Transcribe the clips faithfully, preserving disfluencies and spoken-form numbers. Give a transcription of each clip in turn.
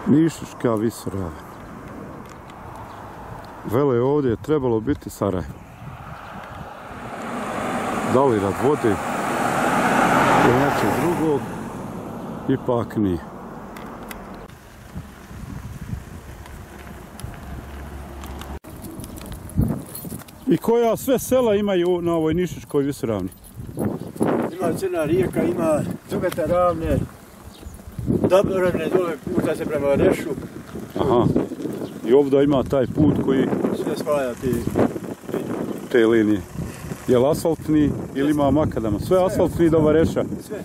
Nišiška visoravan. Vele ovdje je trebalo biti Sarajevo. Da li rad vode ili nečeg drugog, ipak nije. I koja sve sela imaju na ovoj Nišiškoj visoravni? Ima Crna rijeka, ima Cugeta ravne, Dobrovne dole puta se prema Rešu. Aha. I ovdje ima taj put koji sve spaja ti te linije. Je li asfaltni ili ima makadama? Sve asfaltni do Vareša? Sve, sve.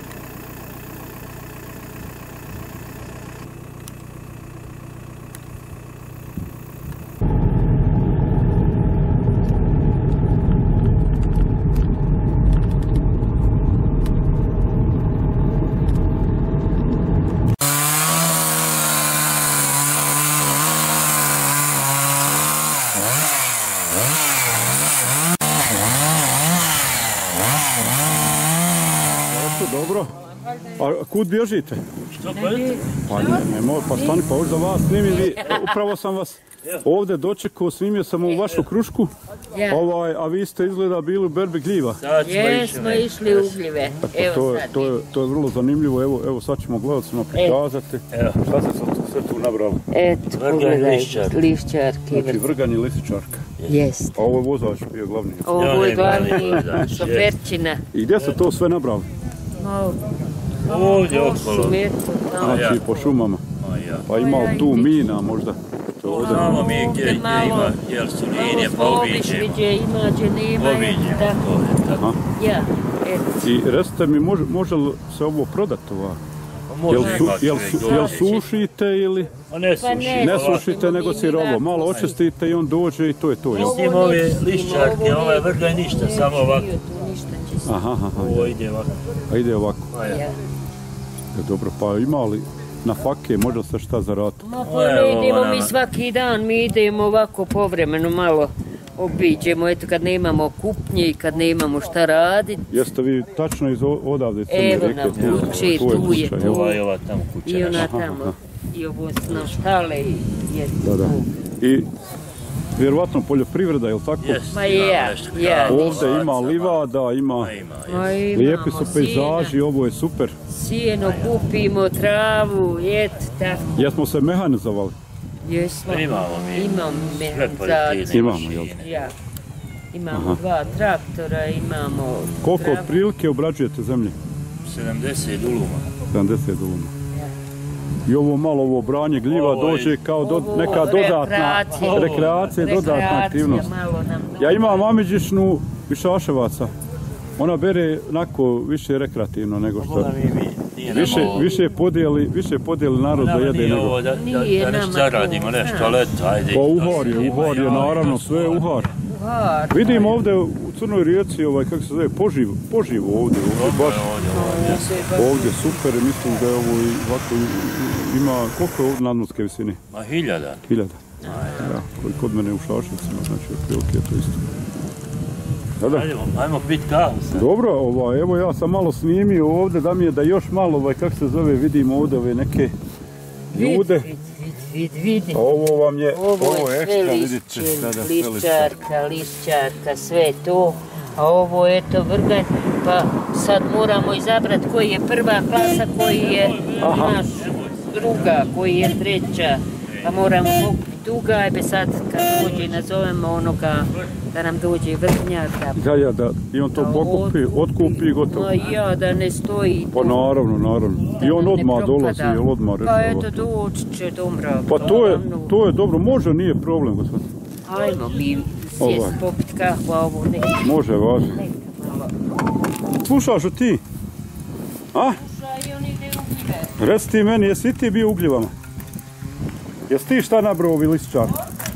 Dobro. A kud bježite? Što gledate? Pa ne, ne mogu, pa stani, pa ovdje za vas snimim vi. Upravo sam vas ovdje dočekao, snimio sam u vašu krušku, ovaj, a vi ste izgleda bili u berbi gljiva. Jesmo išli u gljive. Evo to, je, sad. to, je, to je vrlo zanimljivo, evo, evo sad ćemo gledalcima prikazati. Evo. Šta se sve tu nabralo? Eto, pogledaj, lišćarke. Znači vrgan i lisičarka. Jest. A ovo je vozač bio glavni. Ovo je glavni šoferčina. I gdje ste to sve nabrali? Ovdje okolo. Znači po šumama. Pa ima li tu mina možda? Znamo mi gdje ima, jer su linije, pa obiđemo. Gdje ima, gdje nema. Obiđemo. Ja, eto. I recite mi, može, može li se ovo prodati ova? Može imati. Jel, su, jel sušite ili? Ne sušite. Ne sušite nego sirovo. Malo očistite i on dođe i to je to. Mislim ove lišćarke, ove vrga ništa, samo ovako. Aha, aha. Ovo ide ovako. A ide ovako. Ja. Dobro, pa ima li na fake, može se šta zaraditi? Ma pa ne idemo mi svaki dan, mi idemo ovako povremeno malo obiđemo, eto kad nemamo kupnje i kad nemamo šta raditi. Jeste vi tačno iz odavde Crne rijeke? Evo nam kuće, tu je to. Ova i ova tamo kuća. I ona tamo. I ovo su nam štale i je da, da. I vjerovatno poljoprivreda, je li tako? Yes, ma ja, ja. Ovdje ima livada, ima, lijepi su pejzaži, ovo je super. Sijeno kupimo, travu, et, tako. Jesmo se mehanizovali? Jesmo. Imamo mi. Imamo mehanizaciju. Imamo, jel? Ja. Imamo dva traktora, imamo... Koliko otprilike obrađujete zemlje? sedamdeset duluma. sedamdeset duluma. I ovo malo ovo branje gljiva dođe kao do, neka dodatna rekreacija, dodatna aktivnost. Ja imam mamiđišnu Višaševaca. Ona bere onako više rekreativno nego što... Više, više podijeli, više podijeli narod da jede nego... Da, da, da nešto zaradimo, nešto, ali eto, ajde. Pa uhar je, uhar je, naravno, sve je uhar. Vidim ovdje u Crnoj rijeci, ovaj, kako se zove, poživ, poživ ovdje, ovdje baš, ovdje super, mislim da je ovo ovako, ima, koliko je ovdje nadmorske visine? Ma hiljada. Hiljada. Ja, koji kod mene u Šaševcima, znači, otprilike je to isto. Da, Ajmo, ajmo pit kahu sad. Dobro, ovaj, evo ja sam malo snimio ovdje, da mi je da još malo, ovaj, kako se zove, vidim ovdje ove neke ljude. Vid, vid, vid, vid. A ovo vam je, ovo, ovo je ekstra, sve vidite. lišćarka, lišćarka, sve to. A ovo je to vrganj, pa sad moramo izabrati koji je prva klasa, koji je naš druga, koji je treća. Pa moramo pokupiti ugajbe sad kad dođe nazovemo onoga da nam dođe vrhnjak. Da, ja, da, i on to pokupi, otkupi i gotovo. No ja, da ne stoji. Pa naravno, naravno. I on odmah dolazi, jel odmah rešava. Pa eto, doći će domra. Pa to je, to je dobro, može, nije problem, gospodin. Ajmo mi sjest popiti kahvu, a ovo ne. Može, važno. Slušaš li ti? A? Slušaj, on ide u gljive. Reci ti meni, jesi ti bio u gljivama? Jesi ti šta nabrao ovi lišćar?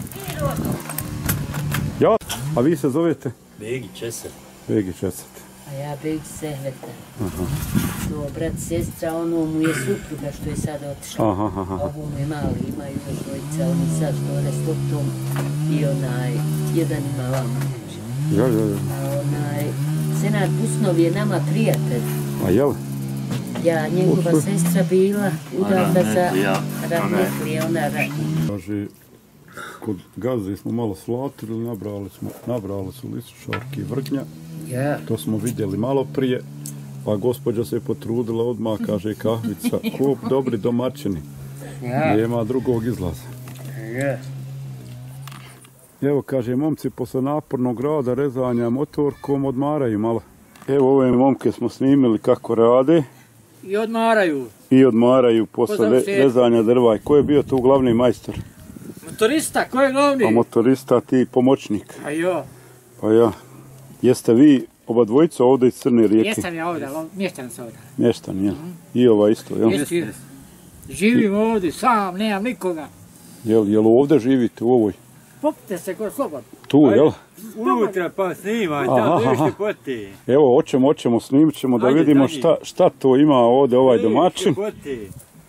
Ja? A vi se zovete? Begi Česar. Begi Česar. A ja Begi Sehveta. To brat, sestra, ono mu je supruga što je sada otišla. Aha, aha. Ovo mu je mali, imaju još dvojica, oni sad gore s toptom i onaj, jedan ima vama. Ja, ja, ja. A onaj, Senad Pusnov je nama prijatelj. A jel? Ja, njegova sestra bila udata za Rahmetlija. Rahmetlija, ona Kaže, kod Gaze smo malo slatili, nabrali smo, nabrali su lističarke i vrgnja. Ja. To smo vidjeli malo prije. Pa gospođa se potrudila odmah, kaže kahvica, kup dobri domaćini. Ja. Nema drugog izlaza. Ja. Evo, kaže, momci posle napornog rada, rezanja motorkom, odmaraju malo. Evo, ove momke smo snimili kako rade I odmaraju. i odmaraju posle re- Pozavršetka. rezanja drva. I ko je bio tu glavni majstor? Motorista, ko je glavni? A motorista, ti pomoćnik. A jo, Pa ja. Jeste vi oba dvojica ovdje iz Crne Rijeke? jesam ja ovdje, ali mještan sam ovdje. Mještan, jel? I ova isto, jel? Jesi, jesi. Živim ovdje, sam, nemam nikoga. Jel, jel ovdje živite u ovoj? Popite se ko slobodno. Tu, jel? Unutra pa snimaj, Aha, da aha. nešto poti. Evo, hoćemo, hoćemo, snimit ćemo da Ajde, vidimo dalje. šta, šta to ima ovdje ovaj domaćin. Poti.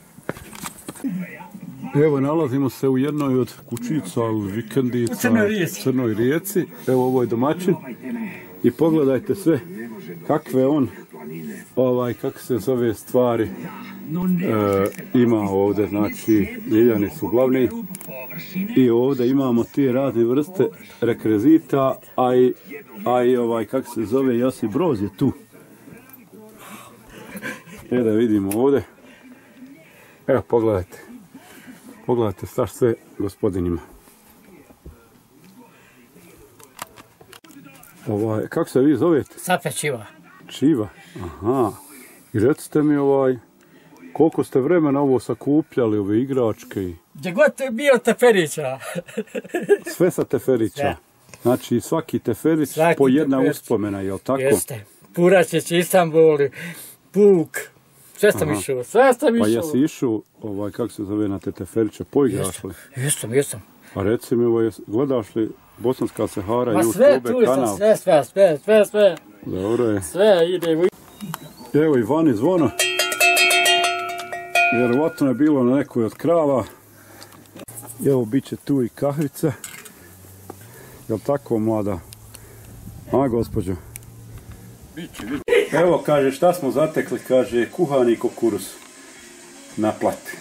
Evo, nalazimo se u jednoj od kućica ili vikendica U Crnoj Rijeci. Crnoj Rijeci. Evo, ovo je domaćin. I pogledajte sve kakve on, ovaj, kako se zove stvari, e, ima ovdje. Znači, ljiljani su glavni. I ovdje imamo te razne vrste rekrezita, a i, a i ovaj, kako se zove, Josip Broz je tu. E da vidimo ovdje. Evo, pogledajte. Pogledajte šta sve gospodin ima. Ovaj, kako se vi zovete? Sapećiva. Čiva. Aha. I recite mi ovaj, koliko ste vremena ovo sakupljali, ove igračke i Gdje god je bio teferića. sve sa teferića. Sve. Znači svaki teferić Svaki po jedna teferić. uspomena, jel tako? Jeste. Puračić, Istanbul, Puk. Sve sam Aha. išao, sve sam Pa išao. jesi išao, ovaj, kako se zove, na te teferiće, poigraš li? Jesam, jesam. A reci mi, ovaj, gledaš li Bosanska Sahara Ma i sve Uskobe tu sam, kanal? sve, sve, sve, sve, sve. Dobro je. Sve ide u... Evo i vani zvono. Vjerovatno je bilo na nekoj od krava. Evo, bit će tu i kahvica. Jel tako, mlada? A, gospođo? Biće, biće. Evo, kaže, šta smo zatekli, kaže, kuhani kukuruz. Na plati.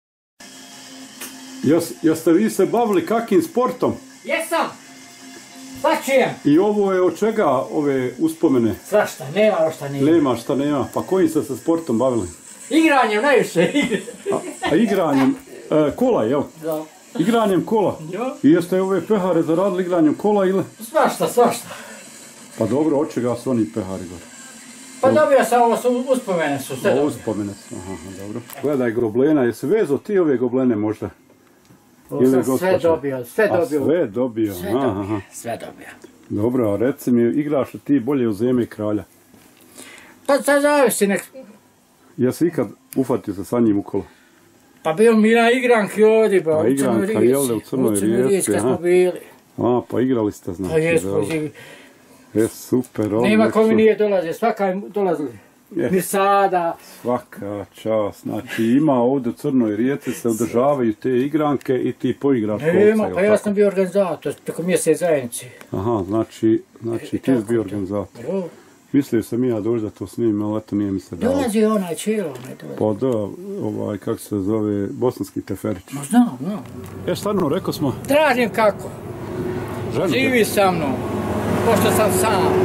Jes, jeste vi se bavili kakim sportom? Jesam! Svačujem! I ovo je od čega ove uspomene? Svašta, nema ošta nema. Nema šta nema. Pa kojim ste se sportom bavili? Igranjem najviše. A, a igranjem e, kola, jel? Da. Igranjem kola? Jo. I jeste ove pehare zaradili igranjem kola ili? Svašta, svašta. Pa dobro, od čega su oni pehari gore? Pa dobio sam ovo, su uspomene su sve Ovo dobio. spomene su, aha, dobro. Gledaj goblena, jesi vezo ti ove goblene možda? Ovo Ili sam sve gospođa? dobio, sve A dobio. sve dobio, Sve aha, dobio, aha. sve dobio. Dobro, a reci mi, igraš li ti bolje u Zeme i Kralja? Pa sad zavisi nek... Jesi ikad ufatio se sa njim u kolo? Pa bio mi na igranki ovdje, ba, Pa u Crnoj igranka, Rijeci. jel da, u Crnoj Rijeci, kad aha. smo bili. A, pa igrali ste, znači. Pa jesmo, dobro. živi. E, super, Nema ko mi odlično. nije dolazio, svaka je dolazili. Je. Ni sada. Svaka čast, znači ima ovdje u Crnoj Rijeci se održavaju te igranke i ti poigraš kolce, Nema, jel pa ja tako? sam bio organizator, preko mjesec zajednici. Aha, znači, znači ti si bio organizator. Jo. Mislio sam i ja doći da to snimim, ali eto nije mi se dalo. Dolazi onaj čelo, ne dolazi. Pa da, ovaj, kako se zove, bosanski teferić. Ma znam, znam. E, stvarno, rekao smo, Tražim kako. ženu te- Živi sa mnom. Pošto sam sam.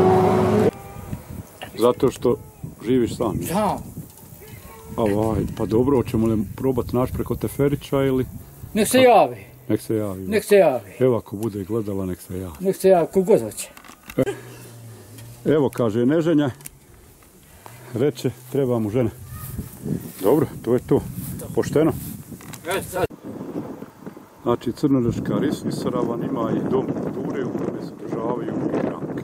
zato što živiš sam. Znam. A ovaj, pa dobro, hoćemo li probati naš preko teferića ili Nek se javi. nek se javi. Nek se javi. Evo, ako bude gledala, nek se javi. Nek se javi, kogod hoće. Evo, kaže Neženja, reče, treba mu žene. Dobro, to je to. Pošteno. E, sad. Znači, Crnoraška ris- visoravan ima i dom kulture u kojem se održavaju igranke.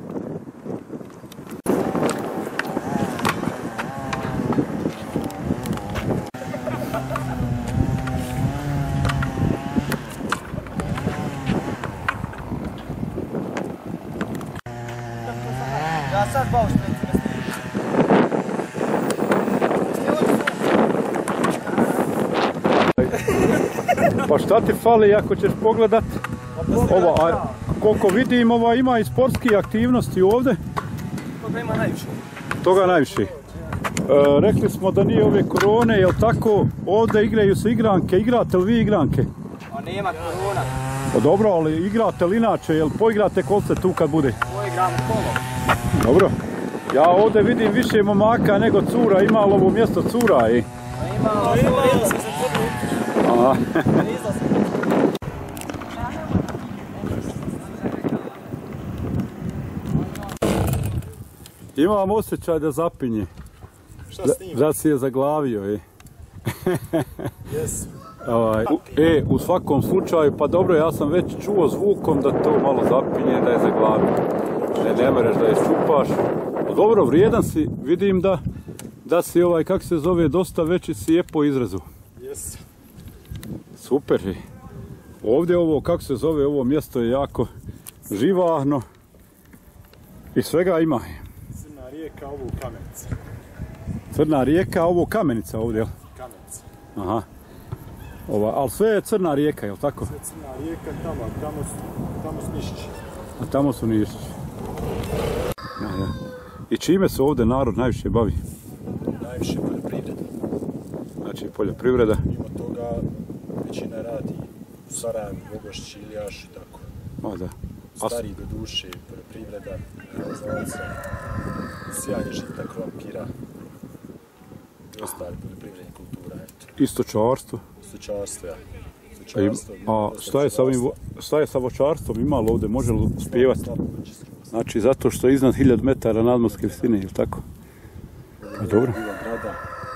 Pa šta ti fali ako ćeš pogledat? Ovo, a koliko vidim, ova ima i sportske aktivnosti ovdje. Toga ima najviše. Toga najviše. rekli smo da nije ove korone, jel tako? Ovdje igraju se igranke, igrate li vi igranke? A nema korona. Pa dobro, ali igrate li inače, jel poigrate kolce tu kad bude? Poigramo kolo. Dobro. Ja ovdje vidim više momaka nego cura, ima li ovo mjesto cura i? Ima, ima, sam se potpuno. Aha. Imam osjećaj da zapinje. Šta s njim? Da si je zaglavio i. Jesu. Ovaj, u, e, u svakom slučaju, pa dobro, ja sam već čuo zvukom da to malo zapinje, da je zaglavio. Ne, ne mereš da je šupaš. Dobro, vrijedan si, vidim da, da si ovaj, kak se zove, dosta veći si je po izrazu. Jesu. Super je. Ovdje ovo, kako se zove, ovo mjesto je jako živahno i svega ima. Crna rijeka, ovo Kamenica. Crna rijeka, ovo Kamenica ovdje, jel? Kamenica. Aha. Ova, ali sve je Crna rijeka, jel tako? Sve crna rijeka, tamo, tamo su, tamo su Nišići. A tamo su Nišići. Ja, ja. I čime se ovdje narod najviše bavi? Najviše poljoprivreda. Znači poljoprivreda. Mimo toga većina radi u Sarajevu, Bogošći, Ilijaš i tako. Ma da. A s- Stari do duše, poljoprivreda, zalaca, sjanje žita, krompira i ostali poljoprivredne kultura, eto. istočarstvo. Stočarstvo, ja. A, im- a šta je sa ovim, vo- šta je sa voćarstvom? Ima li ovdje, može li spjevati? Znači zato što je iznad hiljadu metara nadmorske visine, jel tako? A dobro. Bila grada,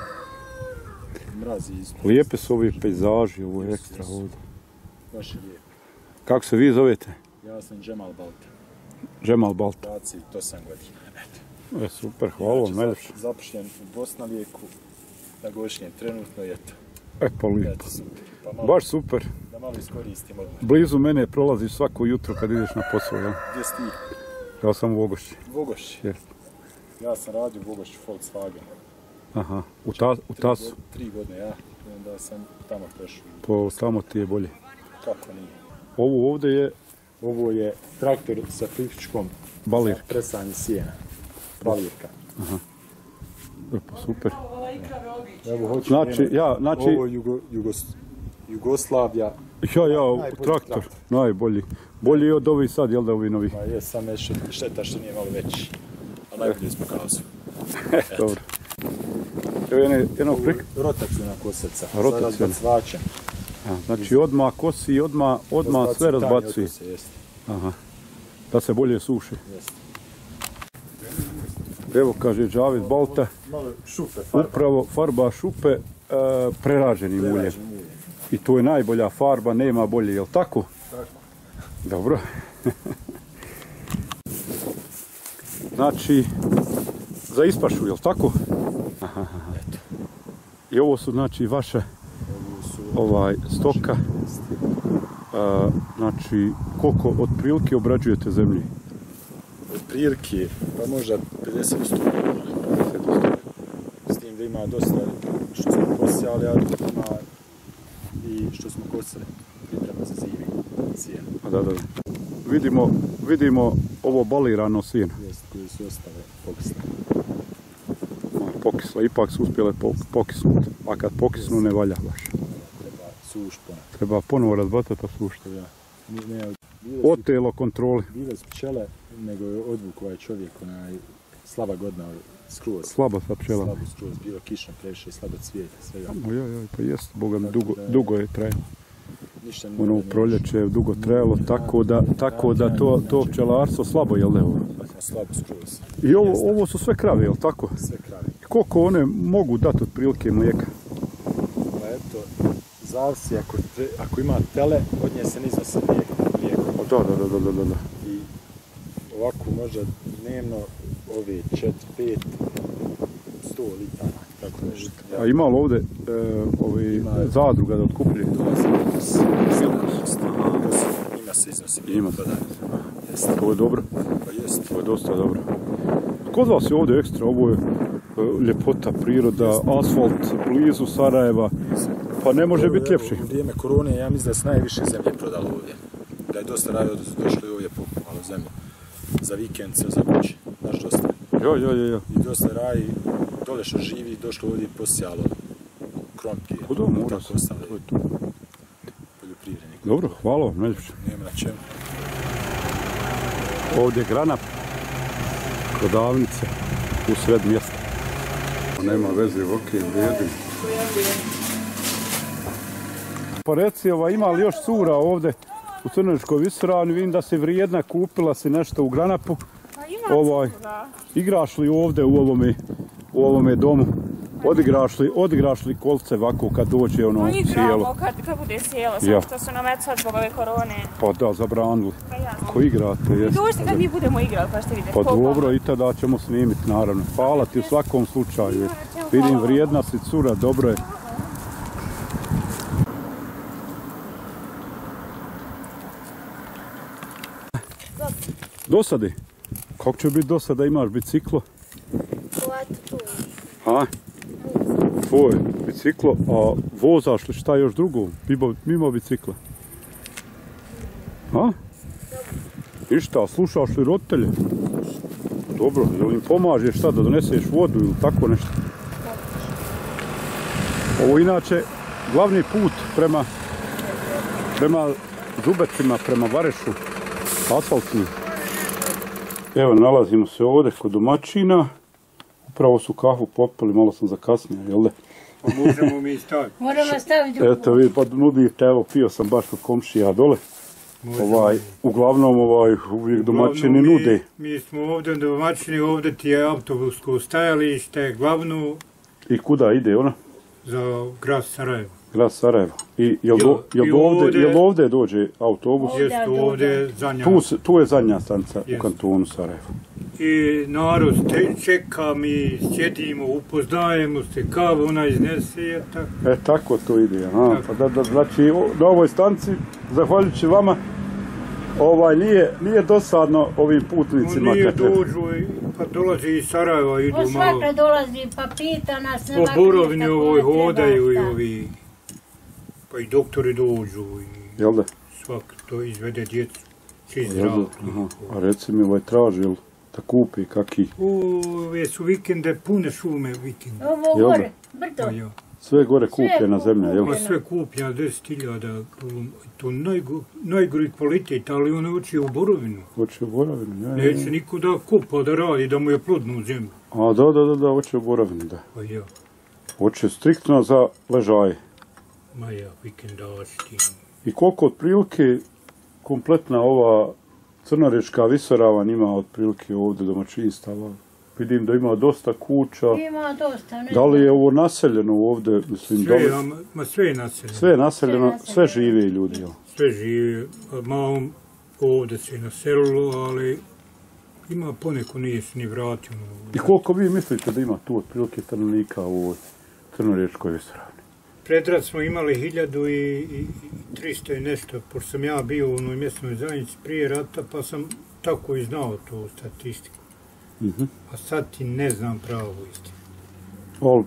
mrazi iz... Lijepe su ovi pejzaži, ovo je ekstra ovdje. Baš je lijepo. Kako se vi zovete? Ja sam Džemal Balta, Džemal Balta. dvadeset osam godina. Eto. E, super, hvala vam, najljepše. Zapošljen u Bosnavijeku, na godišnjem trenutno i eto. E, pa lijepo. Eto, super. Pa malo, Baš super. da malo iskoristim odmah. Blizu mene prolaziš svako jutro kad ideš na posao, ja? Gdje si ti? Ja sam u Ogošći. Vogošći. Jest. Ja sam radio u Vogošću Volkswagen. Aha, u, ta, u Tri Tasu. god- Tri godine, ja. I onda sam tamo prešao. Po tamo ti je bolje. Kako nije? Ovo ovdje je Ovo je traktor sa fizičkom balir. presanje sjena. Balirka. E, pa super. Evo, hoću Znači, njeno- ja, znači, Ovo je Jugo, Jugos, Jugoslavija. ja, ja, Najbolji traktor, traktor. najbolji. Bolji od ovih sad, jel da ovi novi? Ma je, sam je šet- šteta što nije malo veći. A najbolje smo kazu. Dobro. Evo jedne, jednog prik... Rotacijna koseca. Rotacijna. Sad razbacačem. A, znači odmah kosi i odmah, odmah sve razbacuje. Aha. Da se bolje suši. Jeste. Evo kaže Džavid Balta, Malo šupe, farba. upravo farba šupe e, preraženim uljem. Prerađen ulje. I to je najbolja farba, nema bolje, jel tako? Tako. Dobro. Znači, za ispašu, jel tako? Aha, aha. I ovo su znači vaša Ovo su ovaj stoka. A, znači, koliko otprilike obrađujete zemlji? od prilike, pa možda pedeset do sto. S tim da ima dosta što smo posijali, ali ima i što smo kosili. Priprema za zimi, sjena. A da, da. Vidimo, vidimo ovo balirano sjeno. Jest, koji su ostale pokisne. Pokislo, ipak su uspjele po, pokisnuti. A kad pokisnu ne valja baš. Treba suš ponad. Treba ponovo razbacati pa sušiti. Ja. Ne, ne, bile su, Otelo kontroli. bile su pčele, nego je odvuk ovaj čovjek, onaj slaba godina, skroz. Slaba sa pčelama. Slabo skroz, bilo kišno, previše, slabo cvijeta, svega. O, ja, ja, pa jest, boga mi, Tako dugo, da je- dugo je trajalo. Ništa ne Ono ne- proljeće je dugo trajalo, tako da, tako da to, to pčelarstvo slabo, jel ne ovo? Slabo skroz. I ovo, ovo su sve krave, jel tako? Sve krave. I koliko one mogu dati otprilike mlijeka? Pa eto, zavisi, ako, tre, ako ima tele, od nje se ne iznosi mlijeko. mlijeko. O, da, da, da, da, da, da. I ovako možda dnevno ove četiri pet sto litara, tako nešto. Ja, A ima li ovdje e, ovi Ima. zadruga da otkupljuje? dolazi Milkos. Milkos. Ima se iznosi Ima. mlijeko. Da, jeste. Ovo je dobro, Pa jest. ovo je dosta dobro. Kod vas je ovdje ekstra, ovo je e, ljepota, priroda, asfalt blizu Sarajeva, pa ne može biti ljepši. U vrijeme korone ja mislim da se najviše zemlje prodalo ovdje. Da je dosta radio da su došli ovdje po malo zemlje. Za vikend, za kuće. Znaš dosta. Jo, jo, jo, jo. I dosta raji, dole što živi, došlo ovdje i posijalo krompir. Kod ovo mora se, to je to. Poljoprivrednik. Dobro, hvala vam, najljepše. Nema na čemu. Ovdje je Granap, prodavnica u sred mjesta. Nema veze, okej, vrijedim. Pa reci, ova, ima li još cura ovdje u Crnogorskoj visoravni? Vidim da si vrijedna, kupila si nešto u Granapu. Ovaj, igraš li ovdje u ovome, u ovome domu? Odigraš li, odigraš li kolce ovako kad dođe ono sjelo? Igramo kad, kad bude sjelo, samo ja. Što su nam eto sad zbog ove korone. Pa da, zabranili. Pa jasno. Ko igrate, jeste. Dođite kad mi budemo igrali, pa ćete vidjeti. Pa dobro, i tada ćemo snimiti, naravno. Hvala ti u svakom slučaju. Vidim, vrijedna si cura, dobro je. Dosadi? Kako će biti dosada, imaš biciklo? A? Tvoj biciklo, a vozaš li šta još drugo, mimo, mimo bicikla? A? Ništa, slušaš li roditelje? Dobro, jel im pomažeš šta da doneseš vodu ili tako nešto? Ovo inače glavni put prema, prema Žubetima, prema Varešu, asfaltni. Evo, nalazimo se ovdje kod domaćina. Upravo su kafu popili, malo sam zakasnio, jel da? Pa možemo mi staviti. Moramo staviti drugu. Eto vi, pa nudite, evo, pio sam baš kod komšija dole. Ovaj, uglavnom, ovaj, uvijek domaćini mi, nude. Mi smo ovdje domaćini, ovdje ti je autobusko stajalište, glavno... I kuda ide ona? Za grad Sarajevo. Grad Sarajevo. I jel, do, jel, I do ovdje, ovdje, jel ovdje dođe autobus? Jeste ovdje zadnja. Tu, se- tu je zadnja stanica Jest. u kantonu Sarajevo. I narod te, čeka, mi sjedimo, upoznajemo se, kavu ona iznese, tako. E, tako to ide, aha. Pa da, da, znači, o- na ovoj stanci, zahvaljujući vama, ovaj, nije, nije dosadno ovim putnicima. Nije kad treba. dođu, i- pa dolazi iz Sarajeva, idu On malo. svaka dolazi pa pita nas. Po nema borovini ništa, ovoj ko treba hodaju i šta. ovi, pa i doktori dođu i Jel da? svak to izvede djecu. Svi Jel zdravo. da? Aha. A reci mi, ovaj traži, jel da kupi kaki? Ove su vikende, pune šume vikende. Ovo Jel da? gore, brdo. Pa ja. Sve gore kupljena zemlja, jel? Pa sve kupnja, deset hiljada, to najgo, najgori kvalitet, ali on hoće u borovinu. Hoće u Boravinu, ja, ja, Neće ja. niko da kupa, da radi, da mu je plodnu zemlju. A da, da, da, da, hoće u Boravinu, da. Pa ja, Hoće striktno za ležaje. ma ja, vikendašti. I koliko otprilike kompletna ova crnorečka visoravan ima otprilike ovdje domaćinstava? Vidim da ima dosta kuća. Ima dosta. Ne Da li je ovo naseljeno ovdje? Mislim, da Sve, li... a, ma, ma sve je naseljeno. Sve je naseljeno, Sve je sve naseljeno. žive ljudi, jel? Sve žive, a malo ovdje se naselilo, ali ima poneko nije se ni vratio. I koliko vi mislite da ima tu otprilike stanovnika u ovoj crnorečkoj visoravni? Predrad smo imali hiljadu i, i tristo i nešto, pošto sam ja bio u onoj mjesnoj zajednici prije rata, pa sam tako i znao tu statistiku. Mhm. A sad ti ne znam pravu istinu. Ali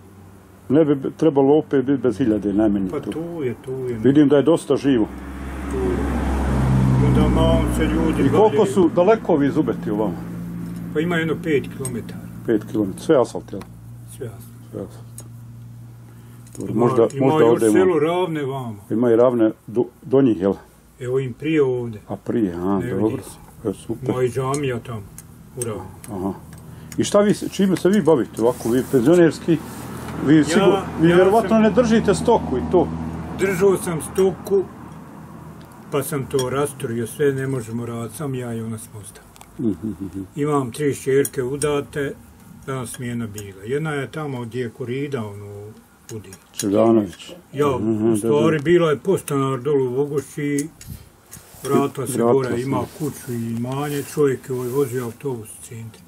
ne bi trebalo opet biti bez hiljade najmanje Pa tu. tu je, tu je. Vidim da je dosta živo. Tu je. Onda malo se ljudi I koliko bavljaju. su daleko ovi Zubeti u vama? Pa ima jedno pet kilometara. Pet kilometara. Sve asfalt, jel? Sve jasno. Sve asfalt. Dobro, Ima, možda, ima možda još odemo. selo ravne vamo. Ima i ravne do, do njih, jel? Evo im prije ovdje. A prije, a, Ne dobro. vidi se. E, super. Ima i džamija tamo. U ravne. Aha. I šta vi, se- čime se vi bavite ovako, vi penzionerski? Vi, sigur, vi ja vjerovatno sam- ne držite stoku i to. Držao sam stoku, pa sam to rasturio, sve ne možemo raditi, sam ja i ona smo ostali. Imam tri šćerke udate, danas smjena bila. Jedna je tamo gdje je korida, ono, budi. Čevljanović. Ja, Mhm, u stvari, bila je postanar dolu u Vogošći, vratila se Vratila gore, se. ima kuću i imanje, čovjek je ovaj vozio autobus u centru.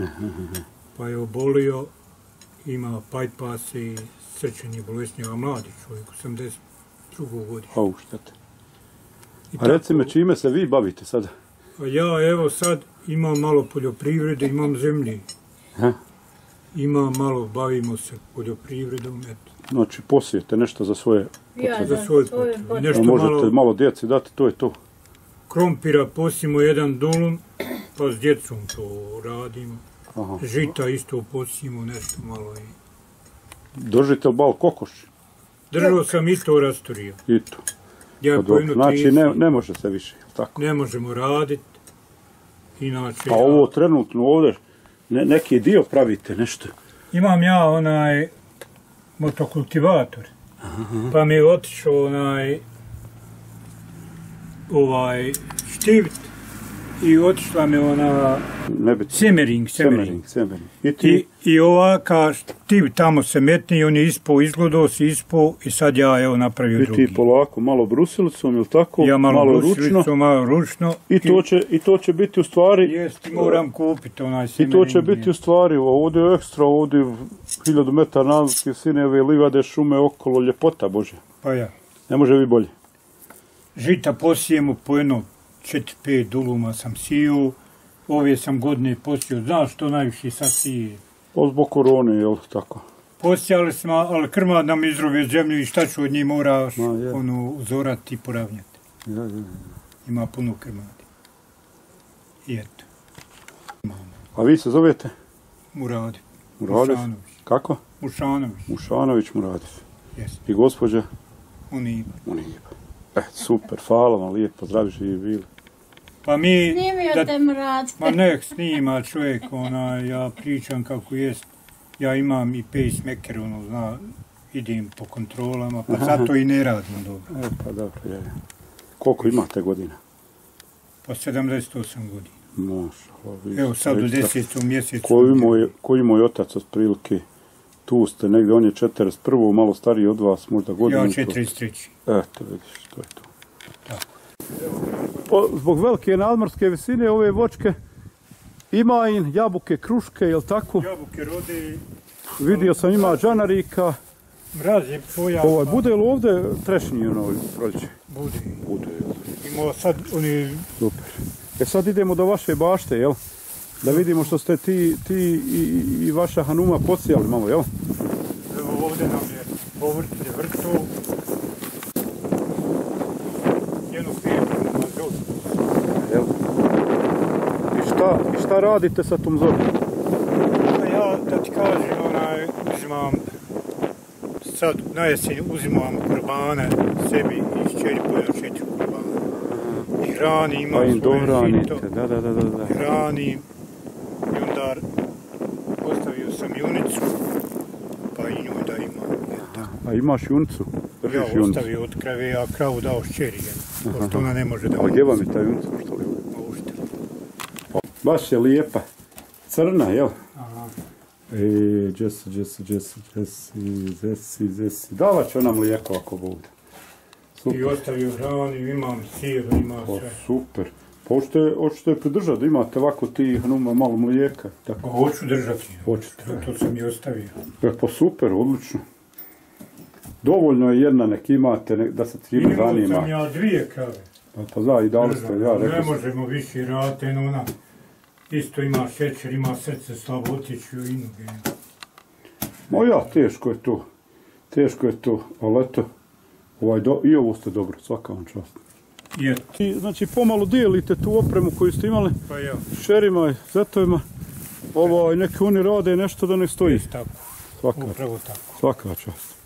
Pa je obolio, ima bypass i srčani bolesnjava, mladi čovjek, osamdeset druge godine. Au, štete. I A reci me, tako- čime se vi bavite sada? A ja evo sad imam malo poljoprivrede, imam zemlje. Ha? Imam malo, bavimo se poljoprivredom, eto, Znači, posijete nešto za svoje... Ja, za svoje potrebe. potrebe. Nešto A možete malo malo djeci dati, to je to. krompira posimo jedan dulum, pa s djecom to radimo. Aha. Žita isto posijemo nešto malo. I... Držite li bal kokoši? Držao sam i to rasturio. I to. Ja Pa dobro, znači ne, ne može se više, tako? Ne možemo raditi. Inače... A ovo trenutno ovdje, ne, neki dio pravite nešto? Imam ja onaj motokultivator. Aha. Pa mi je otišao onaj ovaj štivt i otišla mi ona semering, semering. semering. I, ti... I, i ovaka štiv tamo se metni i on je ispao, izgledao se ispao i sad ja evo napravio I drugi. I ti polako, malo brusilicom, ili tako? Ja malo, malo ručno. malo ručno. I to, će, I to će biti u stvari... Jest, moram kupiti onaj semering. I to će biti u stvari, ovdje je ekstra, ovdje hiljadu metara nadmorske visine, ove livade, šume okolo, ljepota Bože. Pa ja. Ne može biti bolje. Žita posijemo po jedno četiri pet duluma sam sijao, ove sam godine posijao, znaš što najviše sad sije? O zbog korone, jel tako? Posijali smo, ali krmad nam izrove zemlju i šta ću od njih moraš Ma, ono, uzorati i poravnjati. Ja, ja, ja. Ima puno krmadi. I eto. A vi se zovete? Muradi. Muradi? Mušanović. Kako? Mušanović. Mušanović Muradi. Jeste. I gospođa? Uniba. Uniba. E, super, hvala vam, lijepo, zdravi živi bili. Pa mi... Snimio da, te Murad. Ma nek snima čovjek, ona, ja pričam kako jest. Ja imam i pacemaker, ono, zna, idem po kontrolama, pa zato i ne radim dobro. E, pa dobro, je. Koliko imate godina? Pa sedamdeset osam godina. Maša, evo sad u desetom mjesecu. Koji moj, koji moj otac otprilike, tu ste negdje, on je četrdeset prvi malo stariji od vas, možda godinu. Ja četrdeset treći. Eto, vidiš, to je to. O, zbog velike nadmorske visine ove voćke ima im jabuke, kruške, jel tako? Jabuke rode. Vidio sam ima džanarika. Mraz je pojava. Ovaj, bude li ovdje trešnji ono proljeće? Bude. Bude, jel? Imamo sad oni... Super. E sad idemo do vaše bašte, jel? Da vidimo što ste ti, ti i, i vaša Hanuma posijali malo, jel? Evo ovdje nam je povrće vrtu. Jednu firmu na zoru. Jel? I šta, i šta radite sa tom zorom? Pa ja, da ti kažem, onaj, uzimam, sad na jesen uzimam kurbane sebi i šćeri po četiri kurbana. I hranim, imam pa im svoje žito. Da, da, da, da. Hranim. I onda postavio sam junicu, pa i njoj da imam. A imaš junicu? Ja ostavio od krave, a kravu dao šćeri, pošto ona ne može da... A gdje vam je ta junica? Što li ovdje? Baš je lijepa. Crna, jel? Aha. E, Jesse, Jesse, Jesse, Jesse, Jesse, Jesse. Davat će nam lijeko ako bude. I ostavio hranu, imam sir, ima sve. Super. Pa hoćete, hoćete pridržati da imate ovako ti Hanuma malo mlijeka? Tako. Pa hoću držati. Hoćete. To sam i ostavio. E, pa super, odlično. Dovoljno je jedna, nek imate, nek, da se time zanima. Imao sam ja dvije krave. Pa, pa zna, i dali ste, ja rekao. Ne možemo više raditi, ona isto ima šećer, ima srce slabo, otiću i noge. Ma ja, teško je to. Teško je to, ali eto, ovaj do, i ovo ste dobro, svaka vam čast. I, znači, pomalo dijelite tu opremu koju ste imali, pa ja. šerima i zetovima, ovaj, neki oni rade nešto da ne stoji. Tako, svaka, upravo tako. Svaka čast.